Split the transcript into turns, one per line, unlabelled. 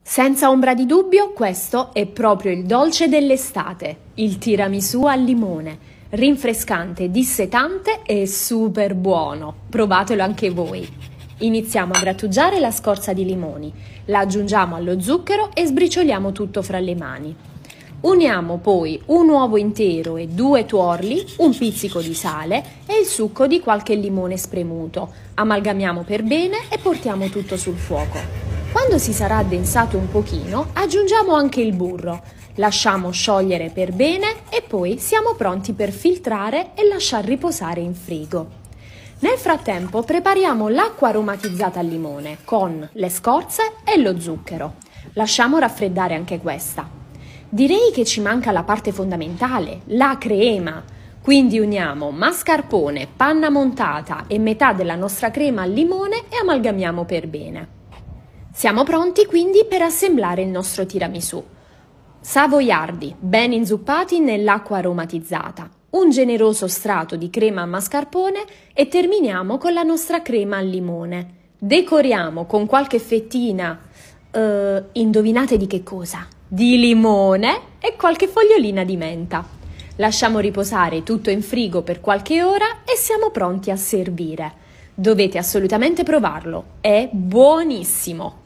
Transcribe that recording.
Senza ombra di dubbio, questo è proprio il dolce dell'estate, il tiramisù al limone, rinfrescante, dissetante e super buono. Provatelo anche voi. Iniziamo a grattugiare la scorza di limoni, la aggiungiamo allo zucchero e sbricioliamo tutto fra le mani. Uniamo poi un uovo intero e 2 tuorli, un pizzico di sale e il succo di qualche limone spremuto. Amalgamiamo per bene e portiamo tutto sul fuoco. Quando si sarà addensato un pochino, aggiungiamo anche il burro. Lasciamo sciogliere per bene e poi siamo pronti per filtrare e lasciar riposare in frigo. Nel frattempo prepariamo l'acqua aromatizzata al limone con le scorze e lo zucchero. Lasciamo raffreddare anche questa. Direi che ci manca la parte fondamentale, la crema. Quindi uniamo mascarpone, panna montata e metà della nostra crema al limone e amalgamiamo per bene. Siamo pronti quindi per assemblare il nostro tiramisù. Savoiardi ben inzuppati nell'acqua aromatizzata, un generoso strato di crema a mascarpone e terminiamo con la nostra crema al limone. Decoriamo con qualche fettina, indovinate di che cosa? Di limone e qualche fogliolina di menta. Lasciamo riposare tutto in frigo per qualche ora e siamo pronti a servire. Dovete assolutamente provarlo, è buonissimo!